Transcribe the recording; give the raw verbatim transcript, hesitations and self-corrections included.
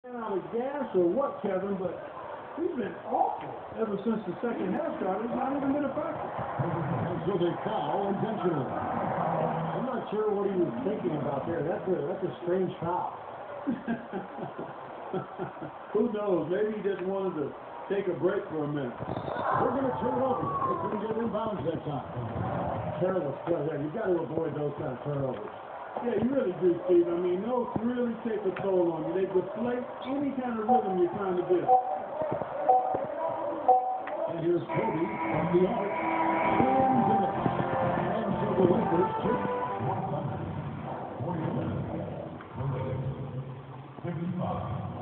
Out of gas or what, Kevin, but he's been awful ever since the second half started. He's not even been effective. That's with a foul intentional. I'm not sure what he was thinking about there. That's a that's a strange foul. Who knows? Maybe he just wanted to take a break for a minute. We're going to turn it over. They couldn't get inbounds that time. Careless play there. You've got to avoid those kind of turnovers. Yeah, you really do, Steve. I mean, those really take a toll on you. They deflate any kind of rhythm you're trying to build. And here's Kobe from the arc. Hands in it. And so the Lakers took one hundred. forty-one. fifty-five.